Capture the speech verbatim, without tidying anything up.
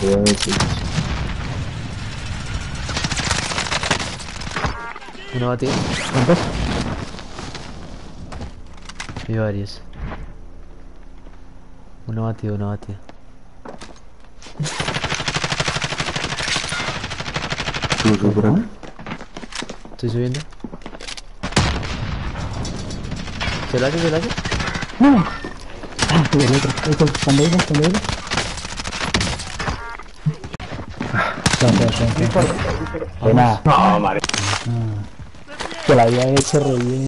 Cuidado, chicos. Uno batido. ¿Cuántos? Vi varios. Uno batido, uno batido. Sube, sube por acá. Estoy subiendo. ¿Se lo hace? ¿Se lo hace? No. Ah, tuve el otro. Esto, cuando iba, cuando iba. Ya, ya, ya, ya. De nada. No, madre. Que la había hecho re bien.